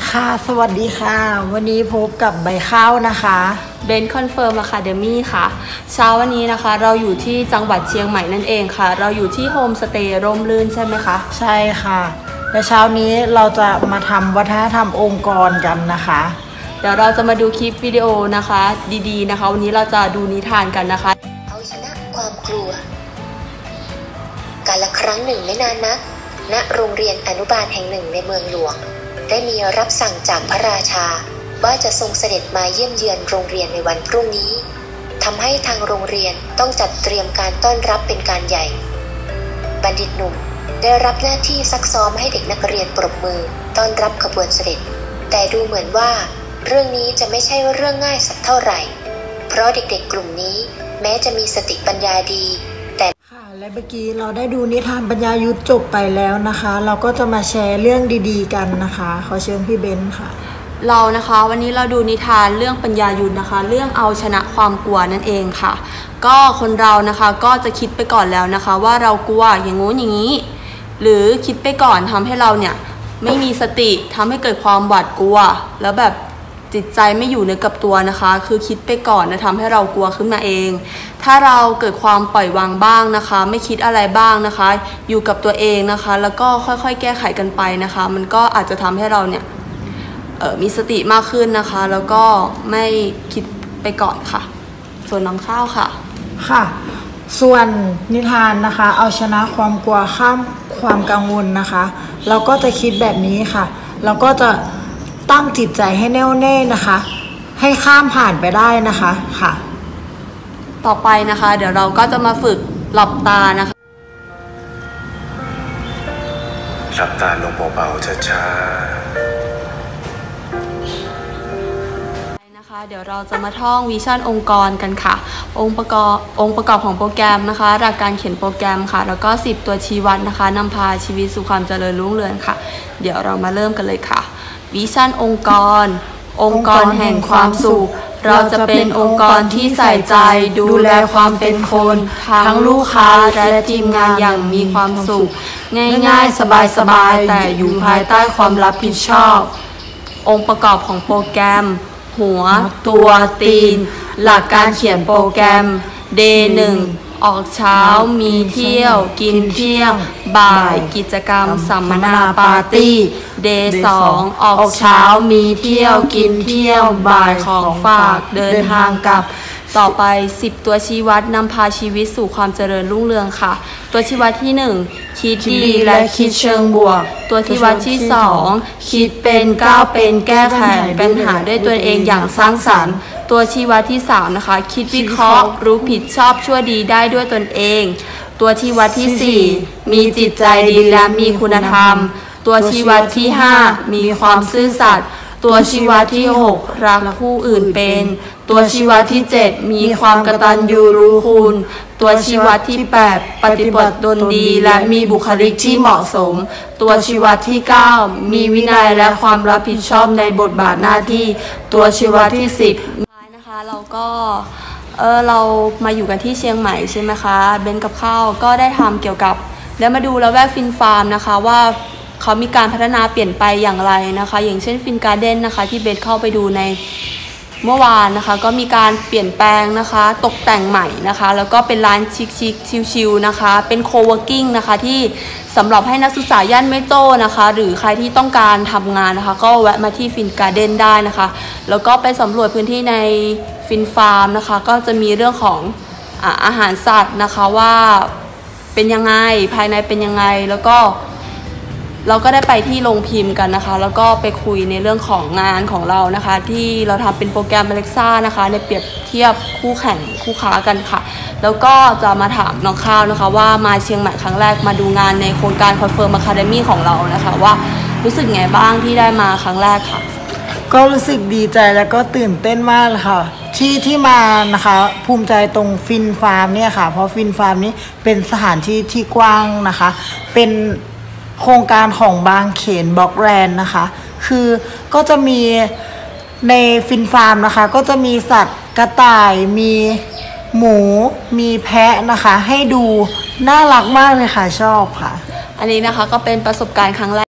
ค่ะสวัสดีค่ะวันนี้พบกับใบข้าวนะคะเบนคอนเฟิร์มอะคาเดมี่ค่ะเช้าวันนี้นะคะเราอยู่ที่จังหวัดเชียงใหม่นั่นเองค่ะเราอยู่ที่โฮมสเตย์ร่มรื่นใช่ไหมคะใช่ค่ะและเช้านี้เราจะมาทำวัฒนธรรมองค์กรกันนะคะเดี๋ยวเราจะมาดูคลิปวิดีโอนะคะดีๆนะคะวันนี้เราจะดูนิทานกันนะคะเอาชนะความกลัวกาลครั้งหนึ่งไม่นานนักณโรงเรียนอนุบาลแห่งหนึ่งในเมืองหลวงได้มีรับสั่งจากพระราชาว่าจะทรงเสด็จมาเยี่ยมเยือนโรงเรียนในวันพรุ่งนี้ทำให้ทางโรงเรียนต้องจัดเตรียมการต้อนรับเป็นการใหญ่บัณฑิตหนุ่มได้รับหน้าที่ซักซ้อมให้เด็กนักเรียนปรบมือต้อนรับขบวนเสด็จแต่ดูเหมือนว่าเรื่องนี้จะไม่ใช่เรื่องง่ายสักเท่าไหร่เพราะเด็กๆกลุ่มนี้แม้จะมีสติปัญญาดีแต่ค่ะและเมื่อกี้เราได้ดูนิทานปัญญายุทธจบไปแล้วนะคะเราก็จะมาแชร์เรื่องดีๆกันนะคะขอเชิญพี่เบนค่ะเรานะคะวันนี้เราดูนิทานเรื่องปัญญายุทธนะคะเรื่องเอาชนะความกลัวนั่นเองค่ะก็คนเรานะคะก็จะคิดไปก่อนแล้วนะคะว่าเรากลัวอย่างงู้นอย่างนี้หรือคิดไปก่อนทำให้เราเนี่ยไม่มีสติทำให้เกิดความหวาดกลัวแล้วแบบจิตใจไม่อยู่เนื้อกับตัวนะคะคือคิดไปก่อนนะทำให้เรากลัวขึ้นมาเองถ้าเราเกิดความปล่อยวางบ้างนะคะไม่คิดอะไรบ้างนะคะอยู่กับตัวเองนะคะแล้วก็ค่อยๆแก้ไขกันไปนะคะมันก็อาจจะทำให้เราเนี่ยมีสติมากขึ้นนะคะแล้วก็ไม่คิดไปก่อนค่ะส่วนน้องข้าวค่ะค่ะส่วนนิทานนะคะเอาชนะความกลัวข้ามความกังวลนะคะเราก็จะคิดแบบนี้ค่ะเราก็จะตั้งจิตใจให้แน่วแน่นะคะให้ข้ามผ่านไปได้นะคะค่ะต่อไปนะคะเดี๋ยวเราก็จะมาฝึกหลับตานะคะหลับตาลงเบาๆช้านะคะเดี๋ยวเราจะมาท่องวิชั่นองค์กรกันค่ะองค์ประกอบของโปรแกรมนะคะหลักการเขียนโปรแกรมค่ะแล้วก็10ตัวชี้วัดนะคะนำพาชีวิตสู่ความเจริญรุ่งเรืองค่ะเดี๋ยวเรามาเริ่มกันเลยค่ะวิชั่นองค์กรแห่งความสุขเราจะเป็นองค์กรที่ใส่ใจดูแลความเป็นคนทั้งลูกค้าและทีมงานอย่างมีความสุขง่ายๆสบายๆแต่อยู่ภายใต้ความรับผิดชอบองค์ประกอบของโปรแกรมหัวตัวตีนหลักการเขียนโปรแกรม Day 1 ออกเช้ามีเที่ยวกินเที่ยงบ่ายกิจกรรมสัมมนาปาร์ตี้ Day 2 ออกเช้ามีเที่ยวกินเที่ยวบ่ายของฝากเดินทางกลับต่อไป10ตัวชี้วัดนำพาชีวิตสู่ความเจริญรุ่งเรืองค่ะตัวชี้วัดที่1คิดดีและคิดเชิงบวกตัวชี้วัดที่2คิดเป็นก้าวเป็นแก้ไขปัญหาด้วยตัวเองอย่างสร้างสรรค์ตัวชี้วัดที่3นะคะคิดวิเคราะห์รู้ผิดชอบชั่วดีได้ด้วยตนเองตัวชี้วัดที่4มีจิตใจดีและมีคุณธรรมตัวชี้วัดที่5มีความซื่อสัตย์ตัวชี้วัดที่6รักผู้อื่นเป็นตัวชี้วัดที่7มีความกตัญญูรู้คุณตัวชี้วัดที่8ปฏิบัติตนดีและมีบุคลิกที่เหมาะสมตัวชี้วัดที่9มีวินัยและความรับผิดชอบในบทบาทหน้าที่ตัวชี้วัดที่10นะคะเราก็เรามาอยู่กันที่เชียงใหม่ใช่ไหมคะเบนกับข้าวก็ได้ทำเกี่ยวกับแล้วมาดูแล้วแวกฟินฟาร์มนะคะว่าเขามีการพัฒนาเปลี่ยนไปอย่างไรนะคะอย่างเช่นฟินการ์เด้นนะคะที่เบนเข้าไปดูในเมื่อวานนะคะก็มีการเปลี่ยนแปลงนะคะตกแต่งใหม่นะคะแล้วก็เป็นร้านชิคๆชิลๆนะคะเป็นโคเวิร์กิ้งนะคะที่สำหรับให้นักศึกษาย่านเมโตรนะคะหรือใครที่ต้องการทำงานนะคะก็แวะมาที่ฟินการ์เด้นได้นะคะแล้วก็ไปสำรวจพื้นที่ในฟินฟาร์มนะคะก็จะมีเรื่องของอาหารสัตว์นะคะว่าเป็นยังไงภายในเป็นยังไงแล้วก็เราก็ได้ไปที่โรงพิมพ์กันนะคะแล้วก็ไปคุยในเรื่องของงานของเรานะคะที่เราทำเป็นโปรแกรม Alexa นะคะในเปรียบเทียบคู่แข่งคู่ค้ากันค่ะแล้วก็จะมาถามน้องข้าวนะคะว่ามาเชียงใหม่ครั้งแรกมาดูงานในโครงการ Confirm Academy ของเรานะคะว่ารู้สึกไงบ้างที่ได้มาครั้งแรกค่ะก็รู้สึกดีใจแล้วก็ตื่นเต้นมากเลยค่ะที่มานะคะภูมิใจตรงฟินฟาร์มเนี่ยค่ะเพราะฟินฟาร์มนี้เป็นสถานที่ที่กว้างนะคะเป็นโครงการของบางเขนบล็อกแรนด์นะคะคือก็จะมีในฟินฟาร์มนะคะก็จะมีสัตว์กระต่ายมีหมูมีแพะนะคะให้ดูน่ารักมากเลยค่ะชอบค่ะอันนี้นะคะก็เป็นประสบการณ์ครั้งแรก